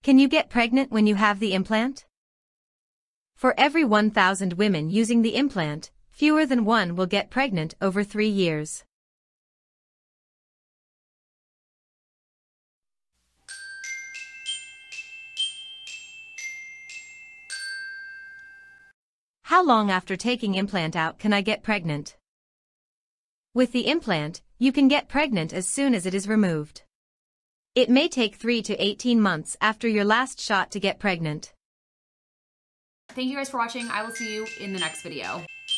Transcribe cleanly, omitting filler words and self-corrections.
Can you get pregnant when you have the implant? For every 1,000 women using the implant, fewer than one will get pregnant over 3 years. How long after taking implant out can I get pregnant? With the implant, you can get pregnant as soon as it is removed. It may take 3 to 18 months after your last shot to get pregnant. Thank you guys for watching. I will see you in the next video.